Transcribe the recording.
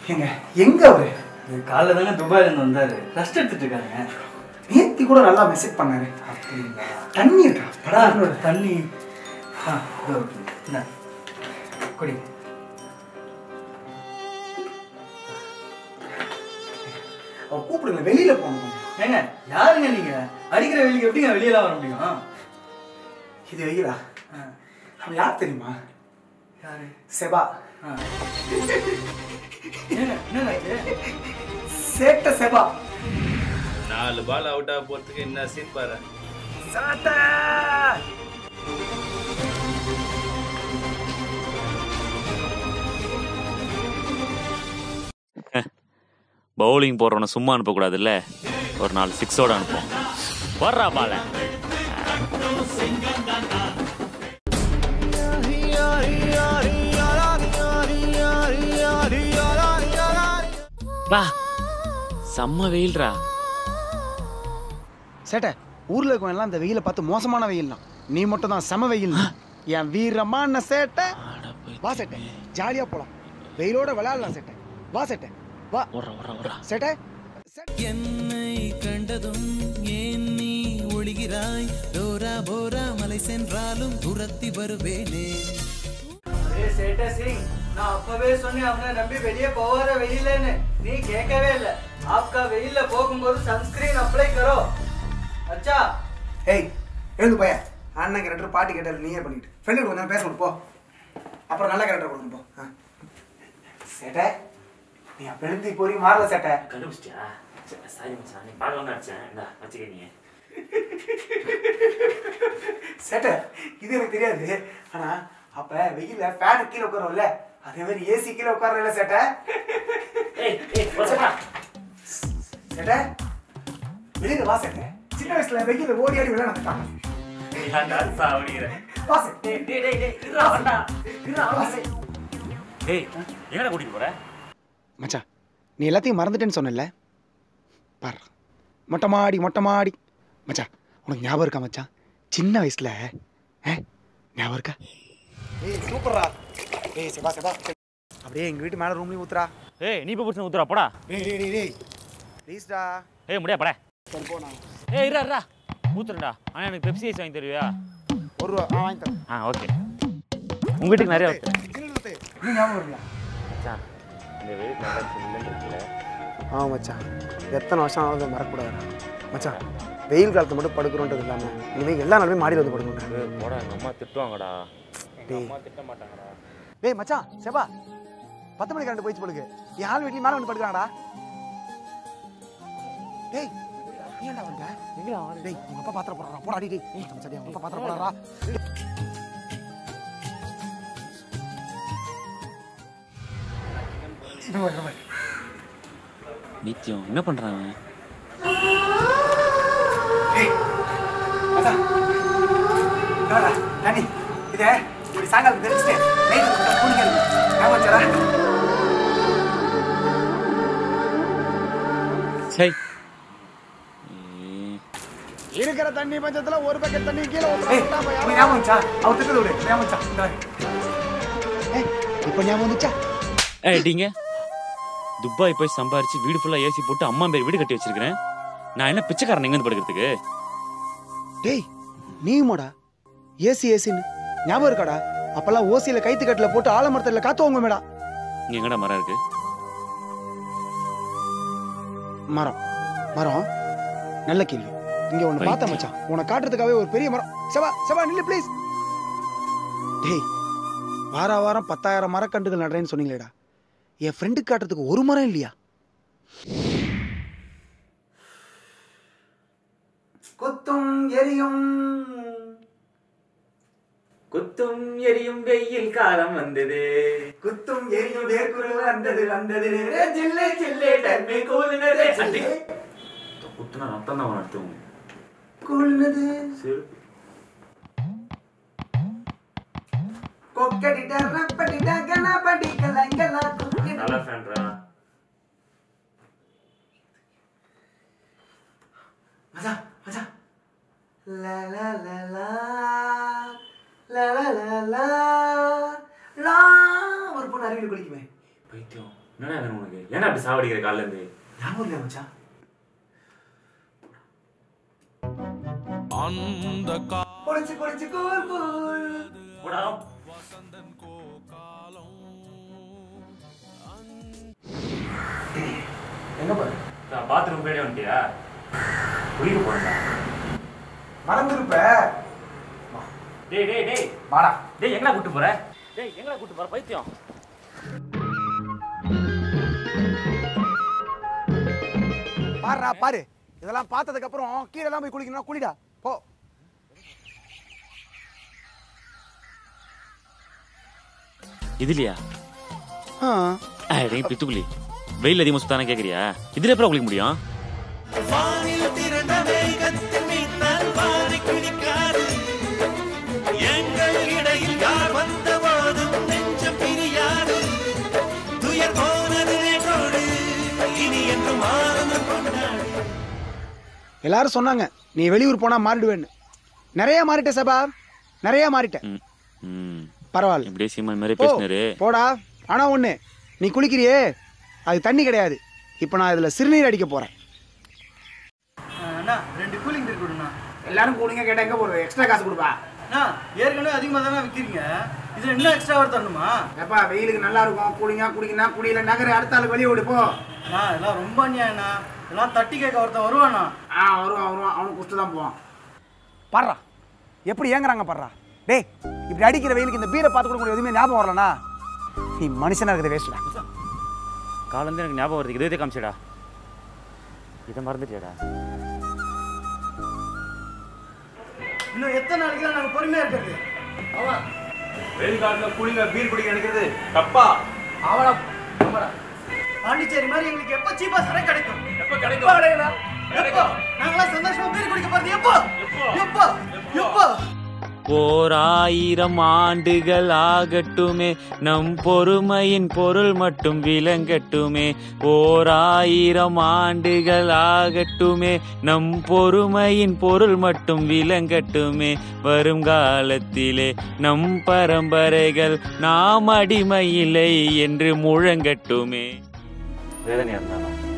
ஏங்க எங்க அவரு? காலைல தாங்க துபாயில இருந்து வந்தாரு. ரெஸ்ட் எடுத்துட்டு இருக்காங்க. நேத்தி கூட நல்லா மெசேஜ் பண்ணாரு. அப்படிங்களா? தண்ணி இருக்கா? படா தண்ணி. இதோ என்ன குடி. அவர் கூப்பிடுங்க, வெளியில போகணும். ஏங்க யாருங்க நீங்க? அடிக்கிற வெயிலுக்கு எப்படிங்க வெளியெல்லாம் வர முடியும்? இது வெயிலா? அவன் யார் தெரியுமா? யாரு? செபா. என்ன சேட்ட செபா. 4 பால் அவுட் ஆக போறதுக்கு என்ன சீன் பாரு. பவுலிங் போடுறவனை சும்மா அனுப்பக்கூடாதுல்ல, ஒரு 4 6ஓட அனுப்புவோம். வர்றா பால. செம்ம வெயில்ரா. சேட்ட, ஊர்ல இருக்கவங்க எல்லாம் இந்த வெயில பார்த்து மோசமான வெயில் தான், நீ மட்டும் தான் செம வெயில். என் வீரமான சேட்ட. வா சேட்ட, ஜாலியா போலாம், வெயிலோட விளையாடலாம் சேட்ட. வா சேட்ட, வா சேட்ட. என்னை கண்டதும் ஏன் நீ ஒளிகிறாய்? டோரா போரா மலை சென்றாலும் துரத்தி வருவேனே. சேட்டா சிங், நான் அப்பவே சொன்னேன் அவனை நம்பி வெளியே போவாத வெயிலன்னு. நீ கேட்கவே இல்ல. आपका வெயில்ல போகும்போது சன்ஸ்கிரீன் அப்ளை करो. अच्छा? ஏய் எழுந்து போய. அண்ணன் கேரக்டர் பாட்டி கேரக்டர் நீயே பண்ணிட்டு ஃப்ரெண்டு கொஞ்சம் பேசணும் போ. அப்புறம் நல்ல கேரக்டர் கொடுக்கணும் போ. சேட்ட, நீ அப்ப எழுந்து போறீ மாறல சேட்ட. கண்டுபிடிச்சியா? சாரி மச்சான், நீ பாடலாம் அடிச்சேன். இந்தா வச்சுக்க நீ. சேட்ட, இது எனக்கு தெரியாது. ஆனா அப்ப வெயில்ல ஃபேன் கீழே உட்காரும்ல, அதே மாதிரி ஏசி கீழே உட்காரல சேட்ட. சேட்ட, வெளியில வா சேட்ட. சின்ன வயசுல வெயில்ல ஓடி ஆடி விளையாடுறாங்க. வா சேட்ட. எங்கடா கூட்டிட்டு போற? மச்சான், நீ எல்லாத்தையும் மறந்துட்டேன்னு சொன்னல பாரு. மொட்டை மாடி மச்சான், உனக்கு ஞாபகம் இருக்கா மச்சான்? சின்ன வயசுல ஞாபகம் இருக்கா? ஏய் சூப்பர்ரா. ஏய் செபா அப்படியே எங்க வீட்டு மேல ரூம்லயும் ஊத்துறா. ஏய் நீ போய் புடிச்சு ஊத்துறா போடா. டேய் ப்ளீஸ்டா. ஏய் முடியா போடா. சரி போ. நான் ஏய் இருடா ஊத்துறடா. ஆனா எனக்கு பெப்சி ஐஸ் வாங்கி தருவியா? ₹1 வாங்கி தரேன். ஓகே. உங்க வீட்டுக்கு நிறைய வருது. நீ ஞாபகம் இருக்கா மச்சான்? இந்த வெயிலுக்கு நல்லா சில்லுன்னு இருக்குல. மச்சான், எத்தனை வருஷம் ஆகுது மறக்கூடாது மச்சான். வெயில் காலத்தை மட்டும் படுக்கிறோன்றது இல்லாமல் இனிமேல் எல்லா நாளுமே மாடியில் வந்து படுக்கணும். போடா, எங்கள் அம்மா திட்டுவாங்கடா. அம்மா திட்ட மாட்டாங்கடா. டேய் மச்சான், செபா 10 மணிக்கு கரண்ட் போயிடுச்சு படுக்கு. என் ஆள் வீட்லயும் மேலே வந்து படுக்கிறாங்கடா. டேய் நீ ஏன்டா வந்த? டேய் உங்க அப்பா பாத்திர போடுறா. போடா டேய். சரி உங்க அப்பா பாத்திர போடுறா. நித்தியம் என்ன பண்றாங்க? இதை இப்படி சாயங்காலம் தெரிஞ்சுட்டு இருக்கிற தண்ணி பஞ்சத்துல ஒரு பக்கெட் தண்ணி கீழே இப்ப ஞாபகம் வந்துச்சா? ஏடிங்க, துபாய் போய் சம்பாரிச்சு வீடு ஃபுல்லா ஏசி போட்டு அம்மா பேர் வீடு கட்டி வச்சிருக்கேன். நான் என்ன பிச்சைக்காரன் எங்க வந்து படுக்கிறதுக்கு? டேய் நீ மோடா ஏசின்னு ஞாபகம் இருக்காடா? அப்பெல்லாம் ஓசியில கைத்து கட்டுல போட்டு ஆலமரத்துல காத்து வாங்க மேடா. இங்க எங்கடா மரம் இருக்கு? மரம் நல்ல கேள்வி. இங்க ஒண்ணு பார்த்தா மச்சான், உன்னை காட்டுறதுக்காகவே ஒரு பெரிய மரம். செபா நில்லு ப்ளீஸ். டேய் வாரம் 10,000 மரக்கன்றுகள் நடுறேன்னு சொன்னீங்களேடா, என் ஃப்ரெண்டுக்கு காட்டுறதுக்கு ஒரு மரம் இல்லையா? குத்தும் எரியும் வெயில் காலம் வந்தது. குத்தும் எரியும் வேர்க்குரு வந்தது. ஜில்லே ஜில்லே டர்மே கூல்னதே. குத்துனா ரத்தம் தான் நடத்துவோம். கூல்னது சரி. கொக்கடிடா ரப்படிடா கணபடி கலங்கலா குக்கடி. நல்ல ஃபேன்ரா. மச்சான் லா லா லா லா லா லா லா லா. ஒரு பொண்ணு அருவியில் குளிக்குமே. பைத்தியம் என்னடா வேணும் உனக்கு? ஏன்னா அப்படி சாவடிக்கிற காலைல இருந்து? ஞாபகம் இல்லையா மச்சான்? அந்த குளிச்சு குளிச்சு கூல் கூல். போடா. எங்க போற? நான் பாத்ரூம் போயிட்டே வந்துட்டியா? குளிக்க போறேன்டா. மறந்துருப்ப. டேய் டேய் டேய் வாடா. டேய் எங்கடா கூட்டி போற? டேய் எங்கடா கூட்டி போற பைத்தியம்? பாருடா பாரு. இதெல்லாம் பார்த்ததுக்கு அப்புறம் கீழே தான் போய் குளிக்கணும். குளிடா போ. இதுலையா? டேய் பித்துக்குளி, வெயில் அதிகமா சுத்தானே கேக்குறியா? இதுல எப்பறம் குளிக்க முடியும்? வானில் திரண்ட மேகத்தின் மீதால் வாரி கிழிக்காது. எங்கள் இடையில் யார் வந்த போதும் நெஞ்சம் பிரியாது. துயர் போனது நேற்றோடு இனி என்று மாறும் கொண்டாடு. எல்லாரும் சொன்னாங்க நீ வெளியூர் போனா மாறிடுவேன்னு. நிறைய மாறிட்ட சபா, நிறைய மாறிட்டேன். பரவாயில்ல, இப்படியே சீமான் மாதிரி பேசினாரு. போடா. ஆனா ஒண்ணு, நீ குளிக்கிறியே அது தண்ணி கிடையாது. இப்ப நான் இதுல சிறுநீர் அடிக்க போறேன். அண்ணா 2 கூலிங் ட்ரிங்க் கொடுண்ணா. எல்லாரும் கூலிங்க கேட்டா எங்க போறது? எக்ஸ்ட்ரா காசு கொடுப்பா. அண்ணா ஏற்கனவே அதிகமாக தானே விற்கிறீங்க, இதில் இன்னும் எக்ஸ்ட்ரா வர தரணுமா? எப்பா வெயிலுக்கு நல்லா இருக்கும். கூலிங்கா குடிக்கனா குடியில நகர அடுத்த ஆளுக்கு வெளியே விடு போ. அண்ணா இதெல்லாம் ரொம்ப அநியாயண்ணா. இதெல்லாம் தட்டி கேட்க ஒருத்தன் வருவாண்ணா. வருவான் அவனுக்கு குடிச்சு தான் போவான். பாடுறா எப்படி ஏங்குறாங்க பாடுறா. டேய் இப்படி அடிக்கிற வெயிலுக்கு இந்த பீரை பார்த்து கூட எதுவுமே ஞாபகம் வரலனா நீ மனுஷனா இருக்கிறத வேஸ்டா. காலம் எனக்கு ஞாபகம் வருது. இதே காமிச்சடா, இதை மறந்துட்டியாடா? இன்னும் எத்தனை நாளைக்கு தான் நாங்கள் பொறுமையாக இருக்கிறது? ஆமா, வெயில் காலத்துல கூலிங்கா பீர் குடிக்க நினைக்கிறது தப்பா? அவனா பாண்டிச்சேரி மாதிரி எங்களுக்கு எப்போ சீப்பா சரக்கு கிடைக்கும்? எப்ப கிடைக்கும்? எப்போ நாங்களாம் சந்தோஷமா பீர் குடிக்க போறது எப்போ? எப்போ எப்போ? 1000 ஆண்டுகள் ஆகட்டுமே, நம் பொறுமையின் பொருள் மட்டும் விளங்கட்டுமே. 1000 ஆண்டுகள் ஆகட்டுமே, நம் பொறுமையின் பொருள் மட்டும் விளங்கட்டுமே. வருங்காலத்திலே நம் பரம்பரைகள் நாம் அடிமை இல்லை என்று முழங்கட்டுமே. வேதனை இருந்தாலும்